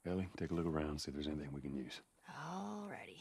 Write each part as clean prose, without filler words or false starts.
Ellie, take a look around, see if there's anything we can use. Alrighty.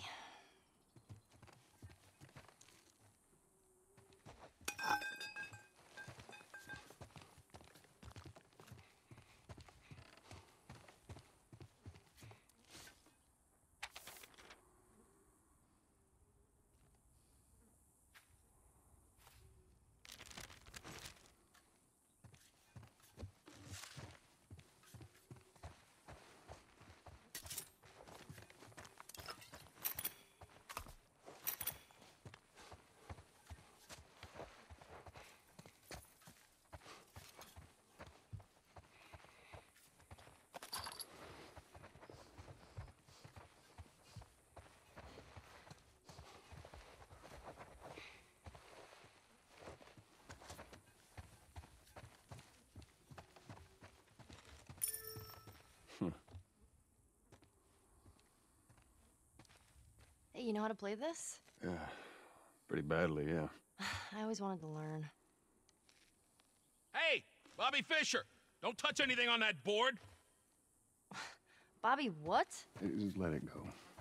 Hey, you know how to play this? Yeah, pretty badly, yeah. I always wanted to learn. Hey, Bobby Fischer, don't touch anything on that board. Bobby, what? Hey, just let it go.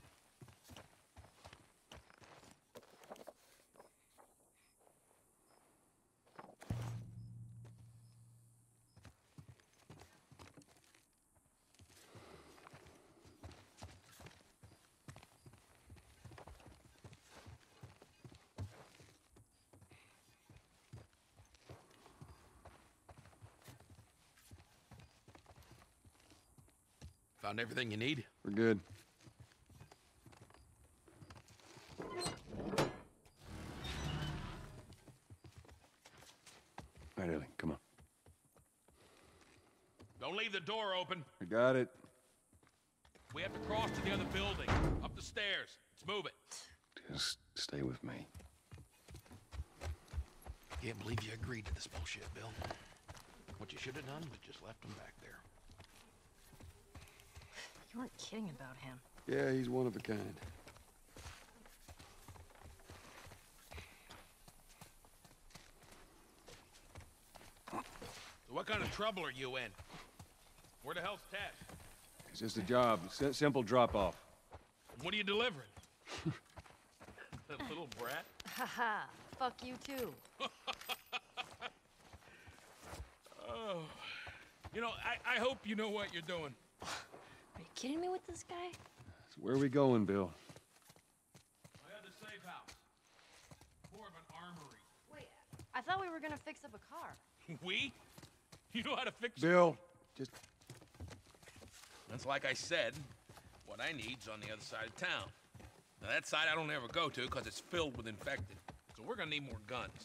Found everything you need? We're good. All right, Ellie, come on. Don't leave the door open. I got it. We have to cross to the other building. Up the stairs. Let's move it. Just stay with me. Can't believe you agreed to this bullshit, Bill. What you should have done was just left him back there. You weren't kidding about him. Yeah, he's one of a kind. So what kind of trouble are you in? Where the hell's Tess? It's just a job. Simple drop-off. What are you delivering? That little brat? Haha, fuck you too. Oh. You know, I hope you know what you're doing. Are you kidding me with this guy? So where are we going, Bill? I had the safe house. More of an armory. Wait, I thought we were gonna fix up a car. We? You know how to fix Bill, just... That's like I said, what I need's on the other side of town. Now that side I don't ever go to because it's filled with infected. So we're gonna need more guns.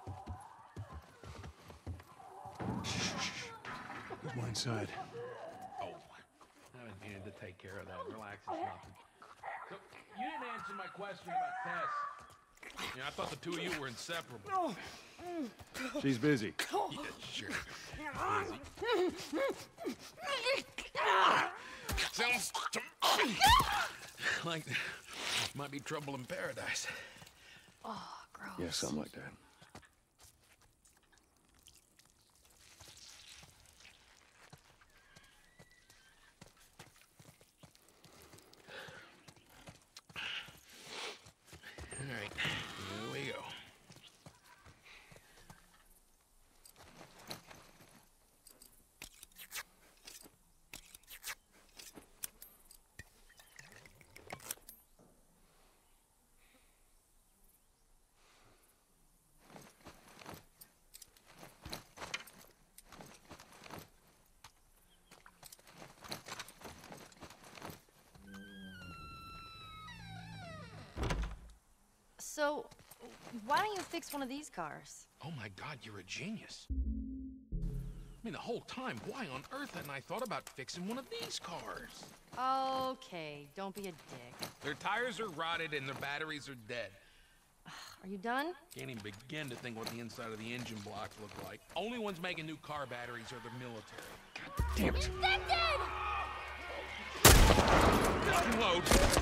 Let's go inside. Oh, I haven't needed to take care of that. Relax, it's nothing. So, you didn't answer my question about Tess. You know, I thought the two of you were inseparable. She's busy. Yeah, sure. Sounds to me like there might be trouble in paradise. Oh, gross. Yeah, something like that. All right, here we go. So, why don't you fix one of these cars? Oh my God, you're a genius. I mean, the whole time, why on earth hadn't I thought about fixing one of these cars? Okay, don't be a dick. Their tires are rotted and their batteries are dead. Are you done? Can't even begin to think what the inside of the engine blocks look like. Only ones making new car batteries are the military. God damn it. Infected! Load.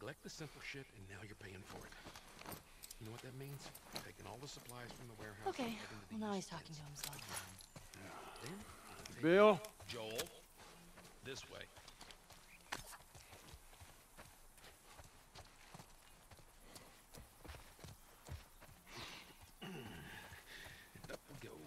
neglect the simple shit, and now you're paying for it. You know what that means? Taking all the supplies from the warehouse. Okay, and well now he's talking to himself. Bill? Joel, this way. And up we go.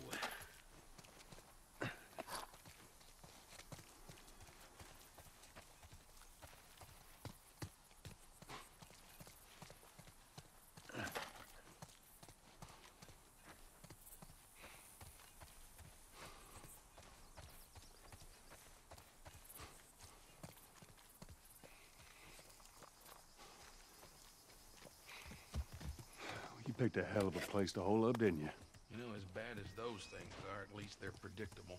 You picked a hell of a place to hole up, didn't you? You know, as bad as those things are, at least they're predictable.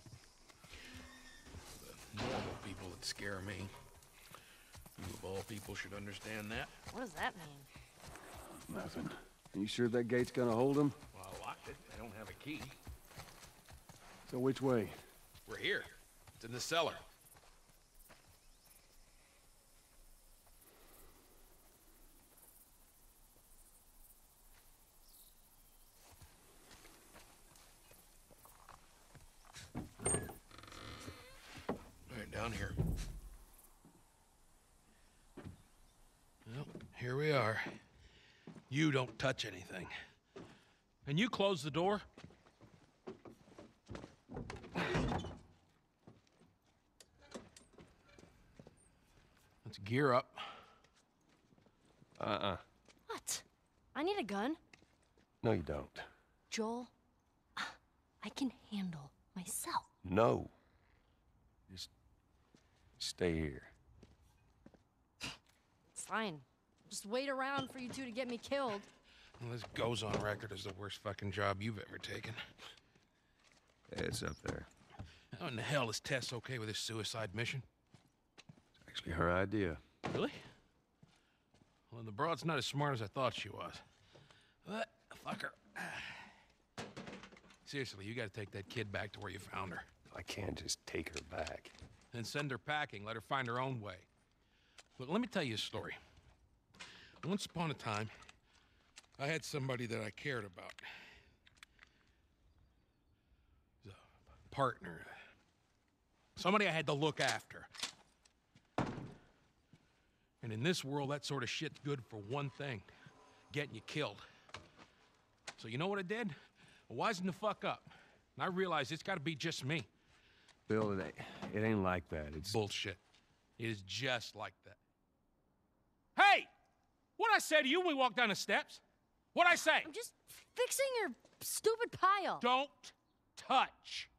The normal people that scare me. You of all people should understand that. What does that mean? Nothing. You sure that gate's gonna hold them? Well, I locked it. I don't have a key. So which way? We're here. It's in the cellar. Right down here. Well, here we are. You don't touch anything. And you close the door? Let's gear up. What? I need a gun. No, you don't. Joel, I can handle myself. No. Just stay here. It's fine. Just wait around for you two to get me killed. Well, this goes on record as the worst fucking job you've ever taken. It's up there. How in the hell is Tess okay with this suicide mission? It's actually her idea. Really? Well, the broad's not as smart as I thought she was. But, fuck her. Seriously, you gotta take that kid back to where you found her. I can't just take her back. And send her packing, let her find her own way. Look, let me tell you a story. Once upon a time, I had somebody that I cared about. A partner. Somebody I had to look after. And in this world, that sort of shit's good for one thing. Getting you killed. So you know what I did? I wisened the fuck up. And I realized it's gotta be just me. Bill, it ain't like that. It's Bullshit. It is just like that. Hey! What'd I say to you when we walked down the steps? What'd I say? I'm just fixing your stupid pile. Don't touch.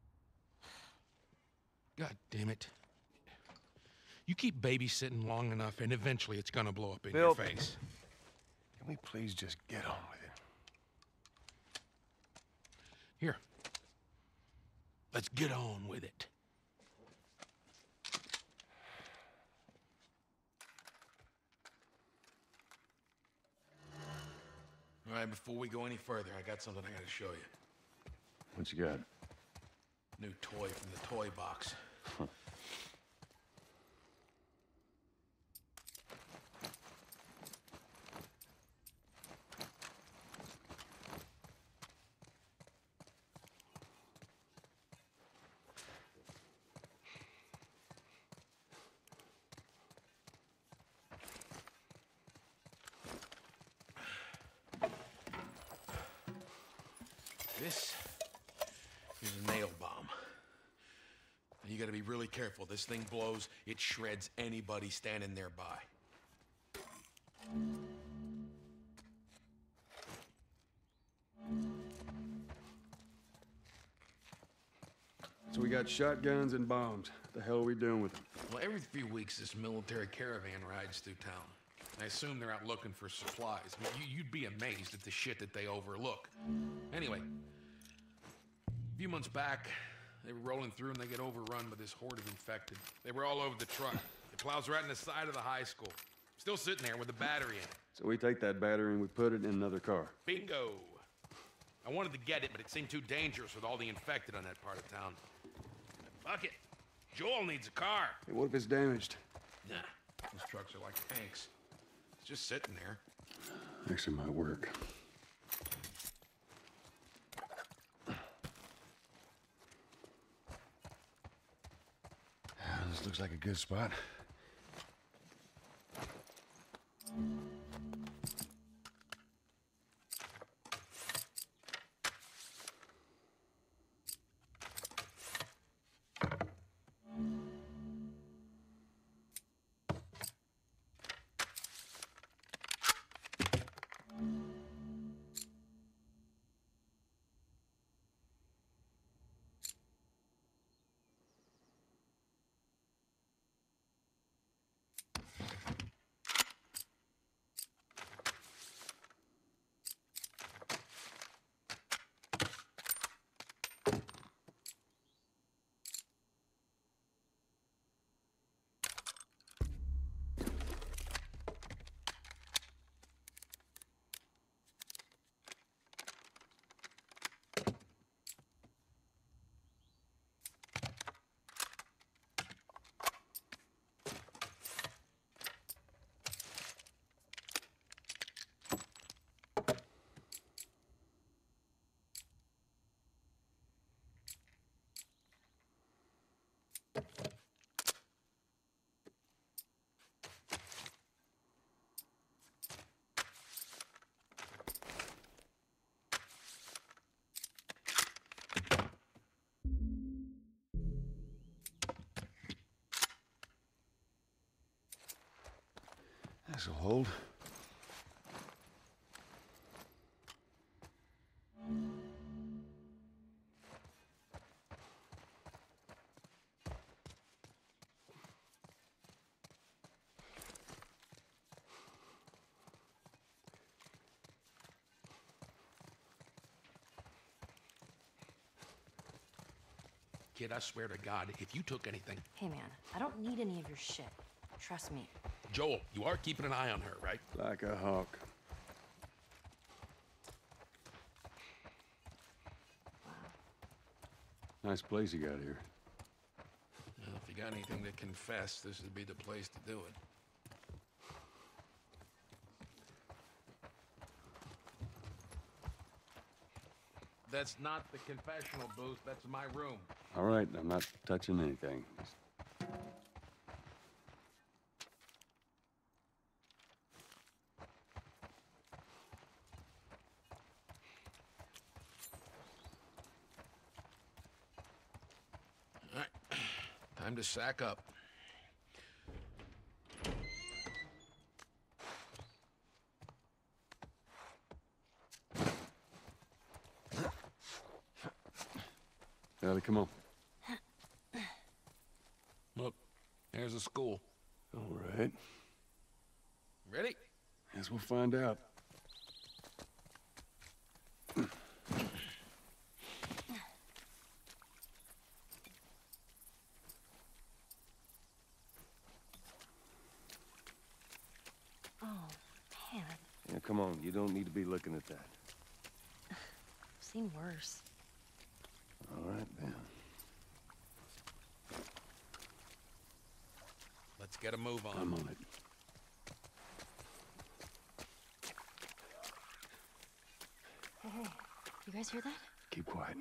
God damn it. You keep babysitting long enough, and eventually it's gonna blow up in your Bill, face. Can we please just get on with it? Here. Let's get on with it. All right, before we go any further, I got something I gotta show you. What you got? New toy from the toy box. This is a nail bomb. And you gotta be really careful. This thing blows, it shreds anybody standing nearby. So we got shotguns and bombs. What the hell are we doing with them? Well, every few weeks, this military caravan rides through town. I assume they're out looking for supplies. I mean, you'd be amazed at the shit that they overlook. Anyway, a few months back, they were rolling through and they get overrun by this horde of infected. They were all over the truck. It plows right in the side of the high school. Still sitting there with a battery in it. So we take that battery and we put it in another car. Bingo! I wanted to get it, but it seemed too dangerous with all the infected on that part of town. Fuck it. Joel needs a car. Hey, what if it's damaged? Nah, those trucks are like tanks. just sitting there. Actually might work. This looks like a good spot. This'll hold. Kid, I swear to God, if you took anything... Hey, man, I don't need any of your shit. Trust me. Joel, you are keeping an eye on her, right? Like a hawk. Nice place you got here. Well, if you got anything to confess, this would be the place to do it. That's not the confessional booth, that's my room. All right, I'm not touching anything. All right, time to sack up. Ellie, come on. Look, there's a school. All right. Ready? Guess we'll find out. Oh, man. Yeah, come on. You don't need to be looking at that. I've seen worse. All right, then. Let's get a move on. I'm on it. Hey, you guys hear that? Keep quiet.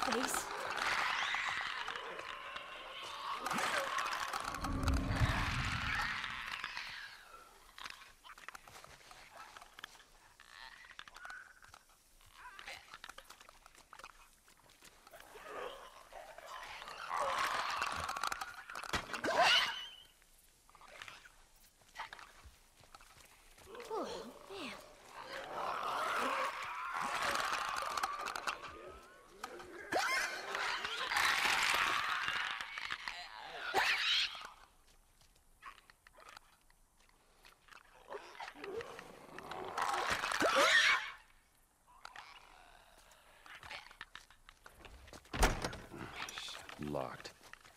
face. Locked.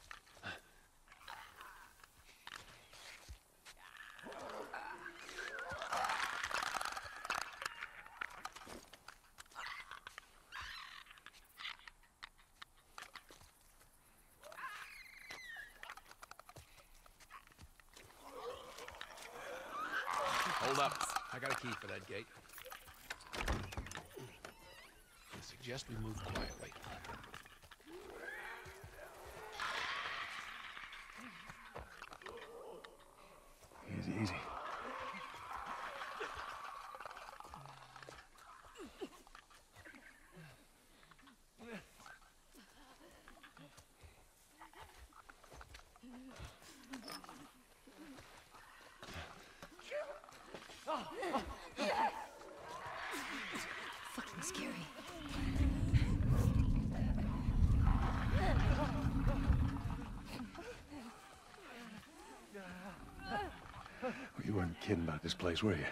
Hold up. I got a key for that gate. I suggest we move quietly. Easy, easy. Fucking scary. Well, you weren't kidding about this place, were you?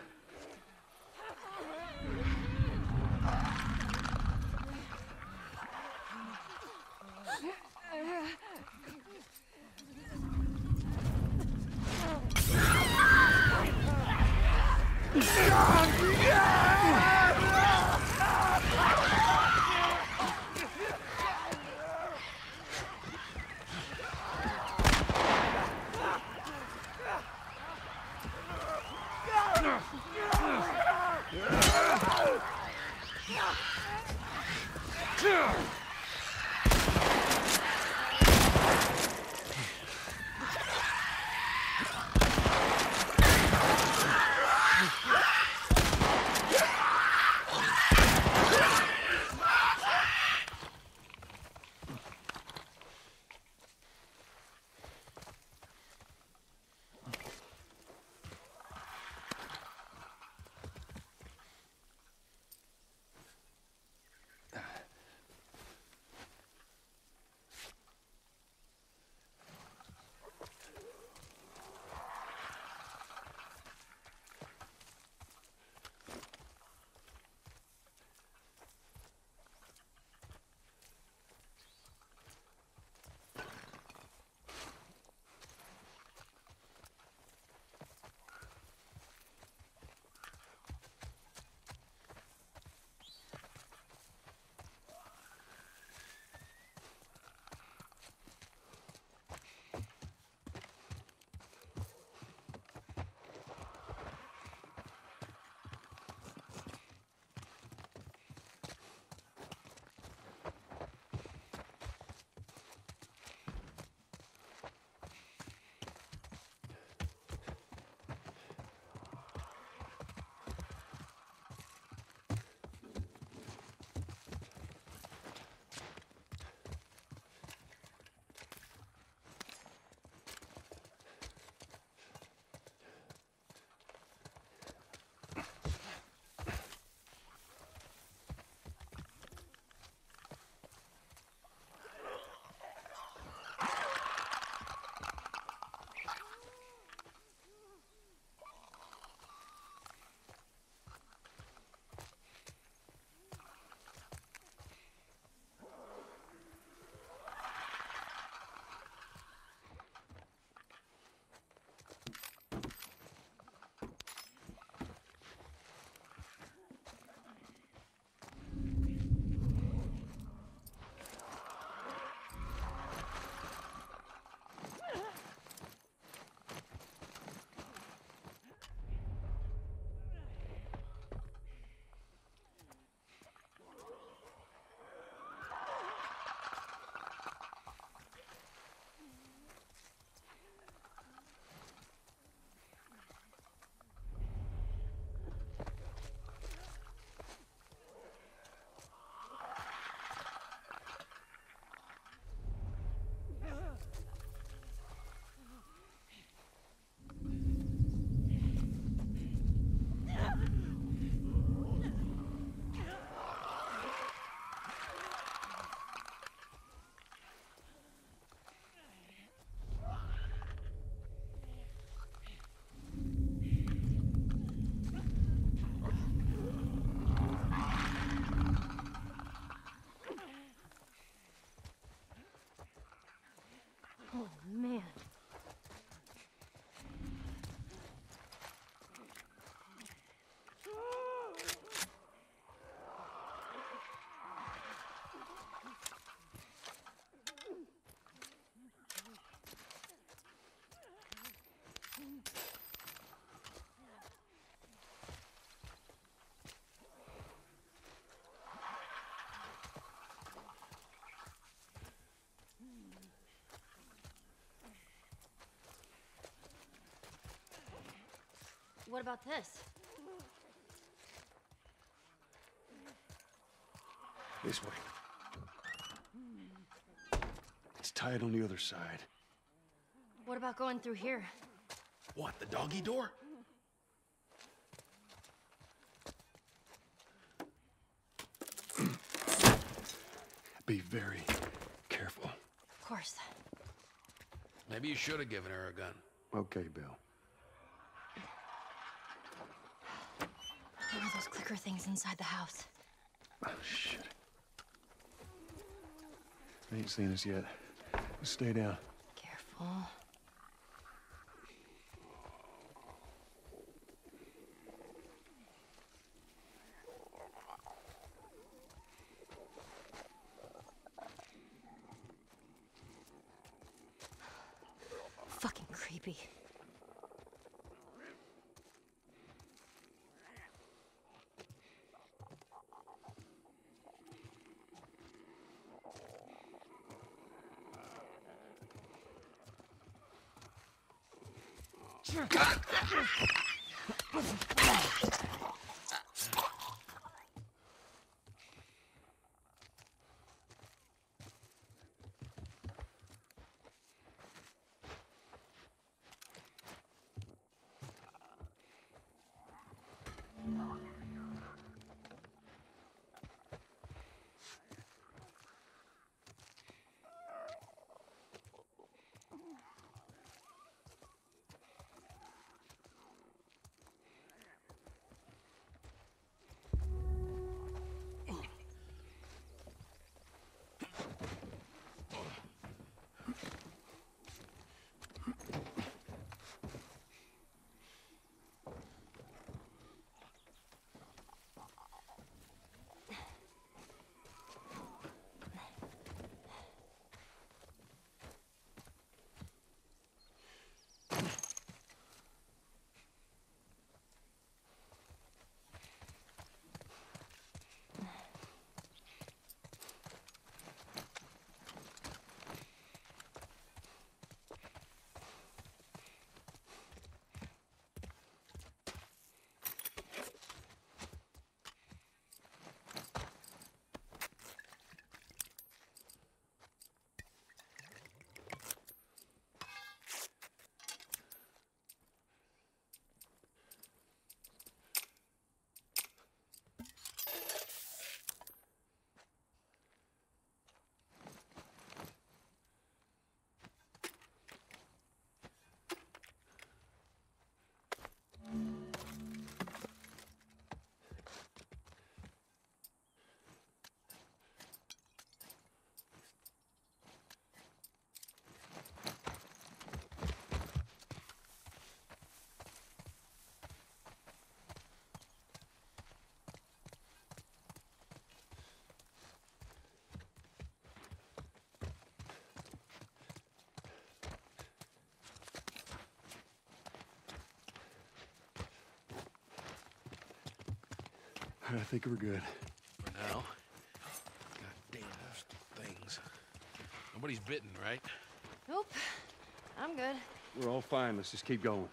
What about this? This way. It's tied on the other side. What about going through here? What, the doggy door? Be very careful. Of course. Maybe you should have given her a gun. Okay, Bill. One of those clicker things inside the house. Oh, shit. They ain't seen us yet. Just stay down. Careful. Fucking creepy. I think we're good. For now. God damn those things. Nobody's bitten, right? Nope. I'm good. We're all fine. Let's just keep going.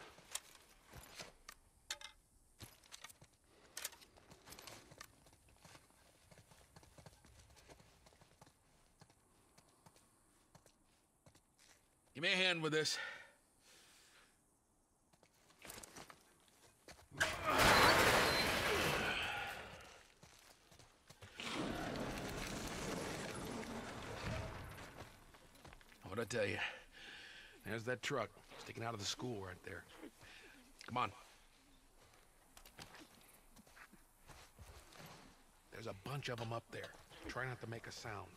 Give me a hand with this. What'd I tell you? There's that truck sticking out of the school right there. Come on. There's a bunch of them up there. Try not to make a sound.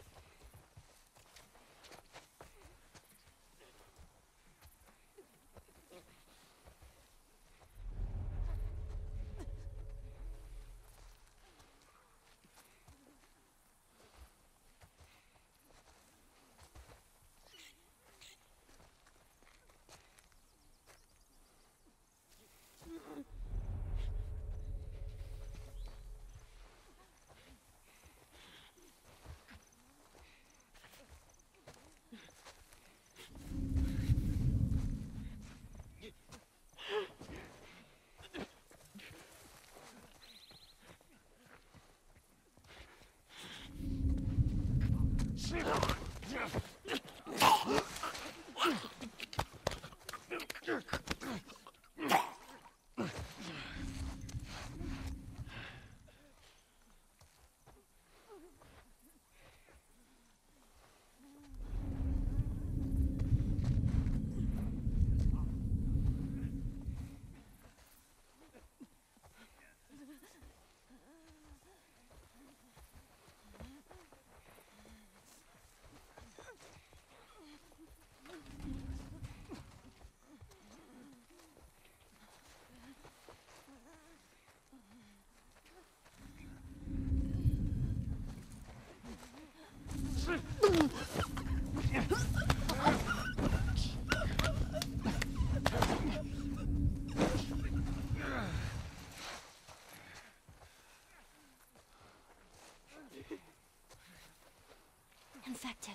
infected.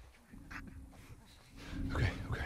Okay, okay.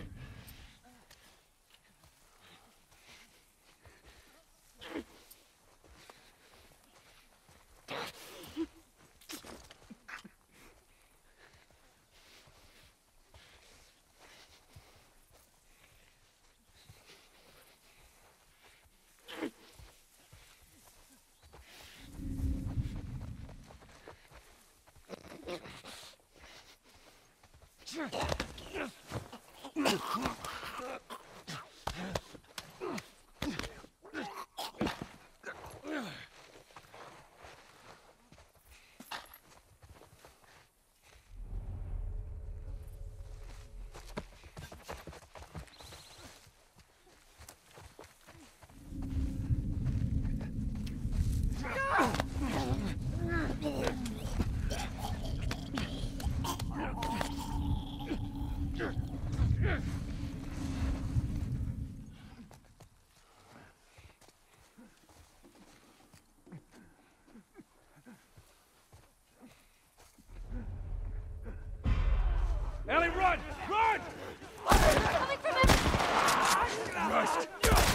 Ellie, run! Run! Coming from every... Christ!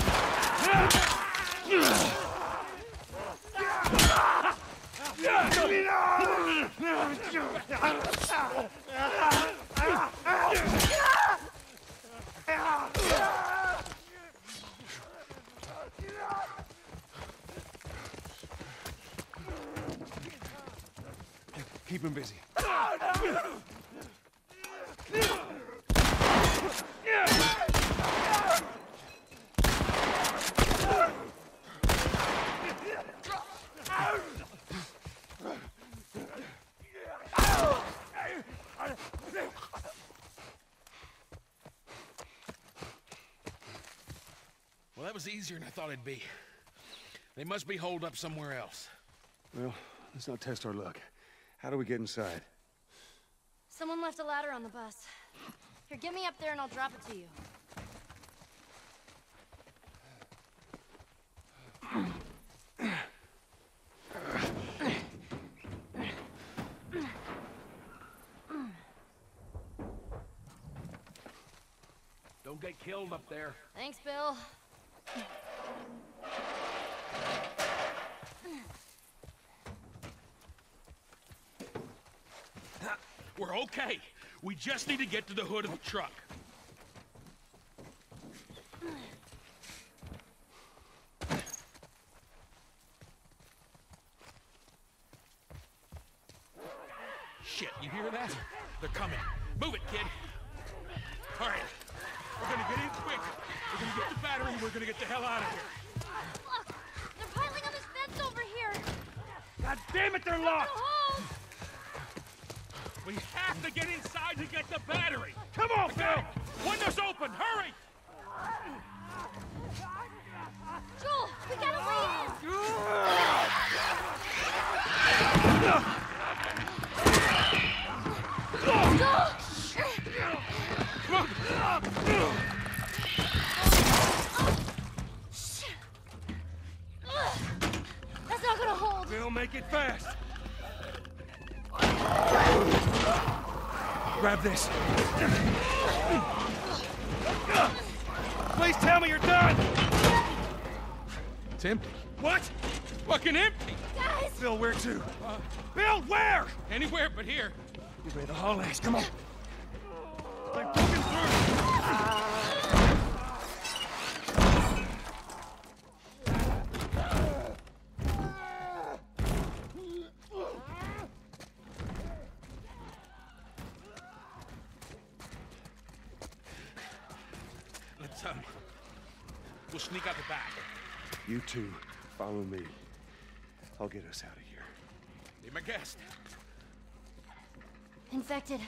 Keep him busy. Well, that was easier than I thought it'd be. They must be holed up somewhere else. Well, let's not test our luck. How do we get inside? Someone left a ladder on the bus. Here, get me up there and I'll drop it to you. Don't get killed up there. Thanks, Bill. We're okay. We just need to get to the hood of the truck. Shit, you hear that? They're coming. Move it, kid. All right. We're gonna get in quick. We're gonna get the battery and we're gonna get the hell out of here. Look! They're piling on this fence over here! God damn it, they're Go locked! home! We have to get inside to get the battery. Come on, Phil! Window's open. Hurry! Joel, we gotta wait! That's not gonna hold. Phil, make it fast! Grab this. Please tell me you're done! It's empty. What? Fucking empty. Guys! Phil, where to? Phil, where? Anywhere but here. You better haul ass, come on. They're poking through! Let's we'll sneak out the back. You two, follow me. I'll get us out of here. Be my guest. Infected.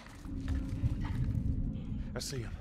I see him.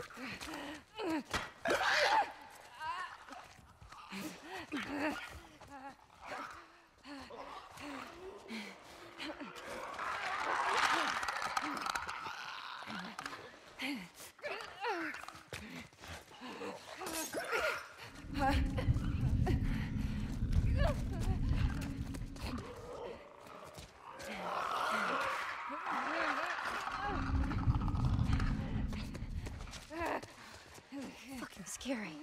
Fucking scary.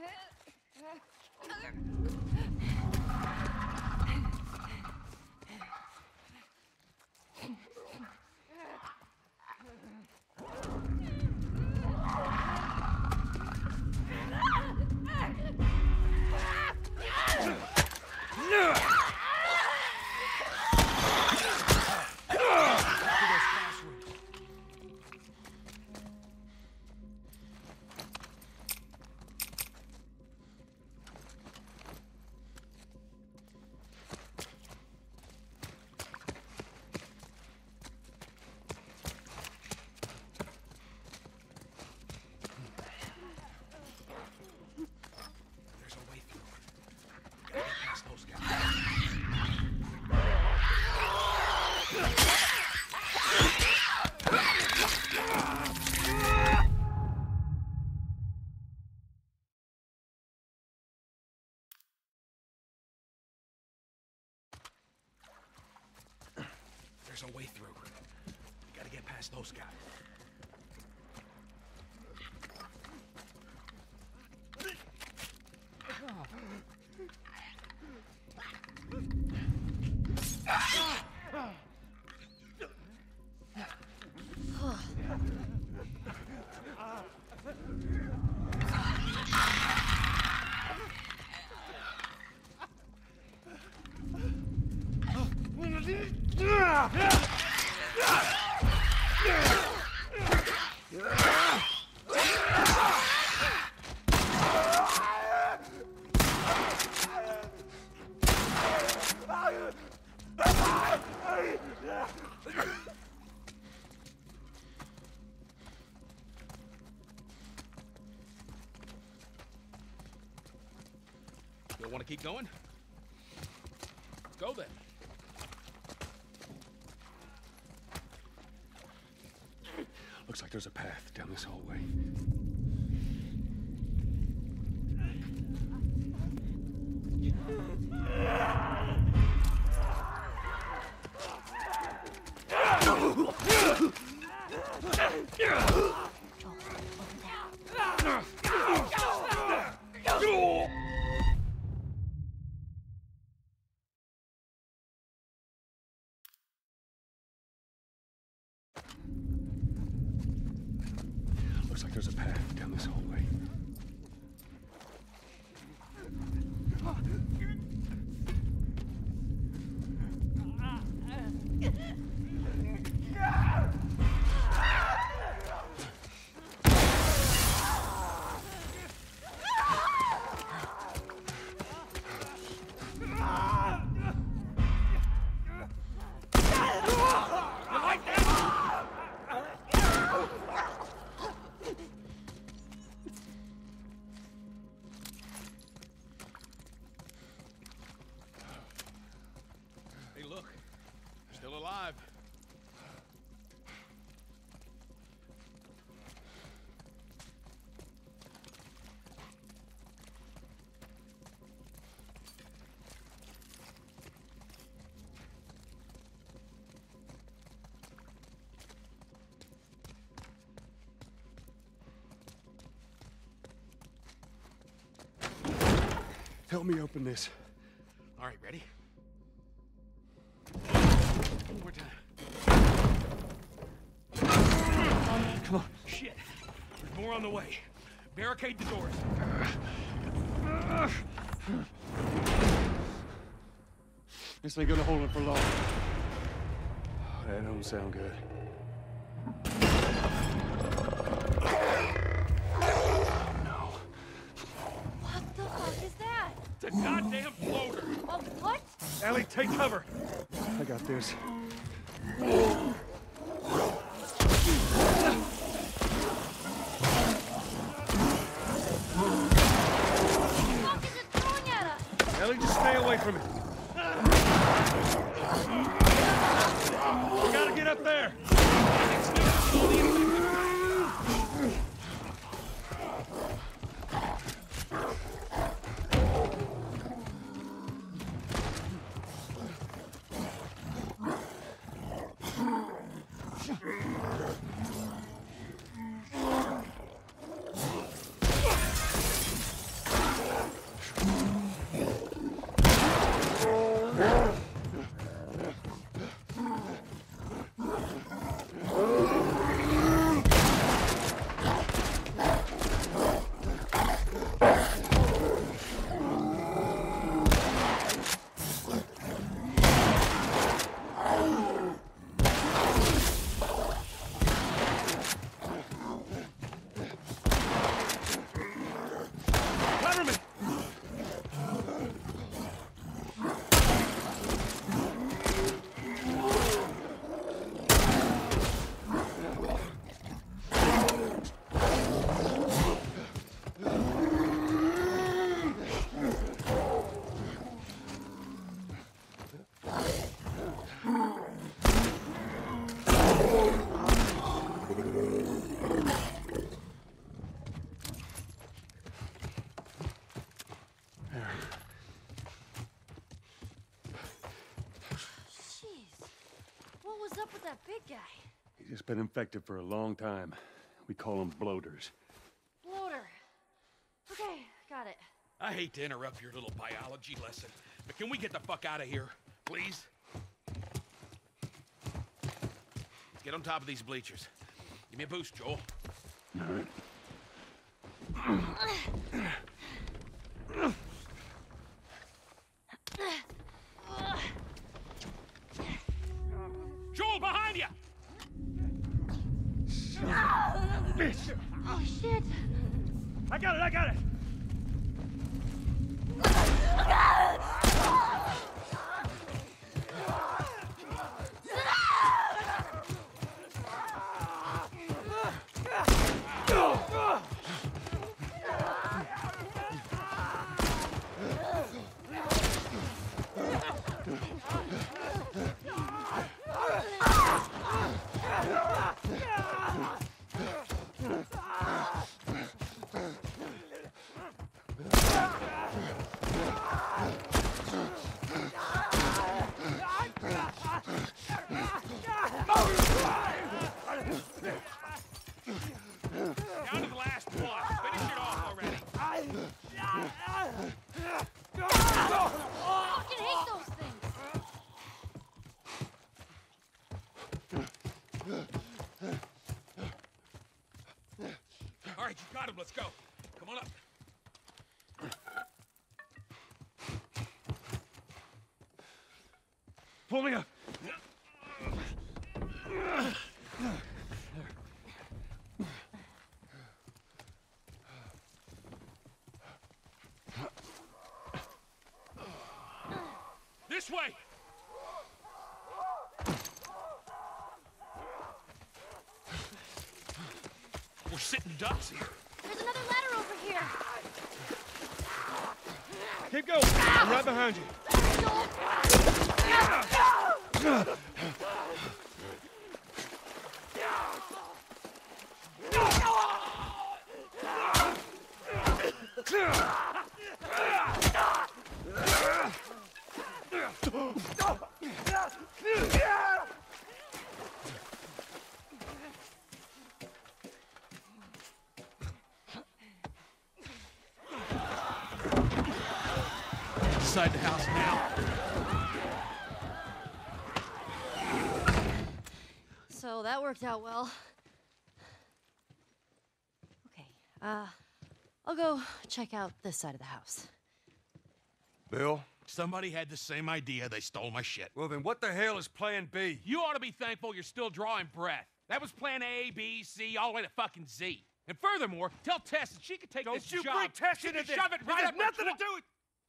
There's a way through. Gotta get past those guys. Still want to keep going? Go then. Looks like there's a path down this hallway. Looks like there's a path down this hallway. Hey, look. Still alive. Help me open this. All right, ready? One more time. Come on. Shit. There's more on the way. Barricade the doors. This ain't gonna hold it for long. Oh, that don't sound good. What the fuck is that? It's a goddamn bloater. Oh, what? Ellie, take cover. I got this. away from me. You gotta get up there. What's up with that big guy? He's just been infected for a long time. We call them bloaters. Bloater. Okay, got it. I hate to interrupt your little biology lesson, but can we get the fuck out of here, please? Get on top of these bleachers. Give me a boost, Joel. All right. Joel, behind you! Oh, shit. I got it, I got it! Down to the last one. Finish it off already. I fucking hate those things. All right, you got him. Let's go. Come on up. Pull me up. This way! We're sitting ducks here. There's another ladder over here. Keep going. I'm right behind you. Inside the house now. So that worked out well. Okay, I'll go check out this side of the house. Bill? Somebody had the same idea. They stole my shit. Well, then what the hell is Plan B? You ought to be thankful you're still drawing breath. That was Plan A, B, C, all the way to fucking Z. And furthermore, tell Tess that she could take this job. Don't you bring Tess she into could this! shove it right It up has nothing her to do with...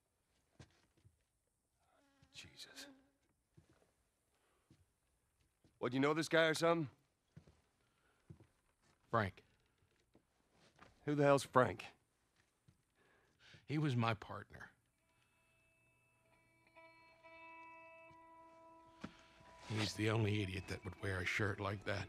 Jesus. What, you know this guy or something? Frank. Who the hell's Frank? He was my partner. He's the only idiot that would wear a shirt like that.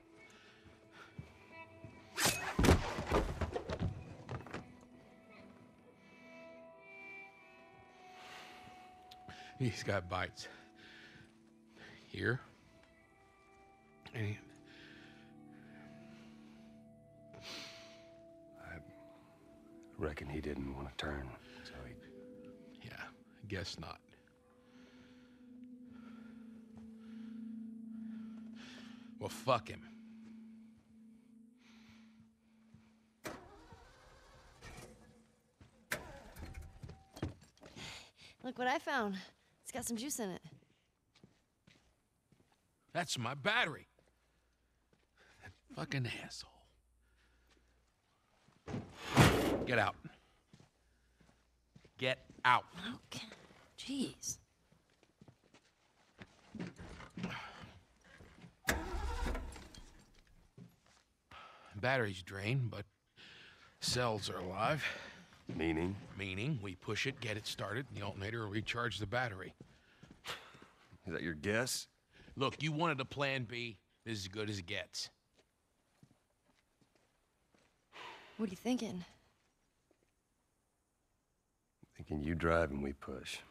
He's got bites. Here. And I reckon he didn't want to turn, so he... yeah, I guess not. Well, fuck him. Look what I found. It's got some juice in it. That's my battery. That fucking asshole. Get out. Get out. Okay. Jeez. Battery's drained, but cells are alive. Meaning? Meaning, we push it, get it started, and the alternator will recharge the battery. Is that your guess? Look, you wanted a plan B. This is as good as it gets. What are you thinking? Thinking you drive and we push.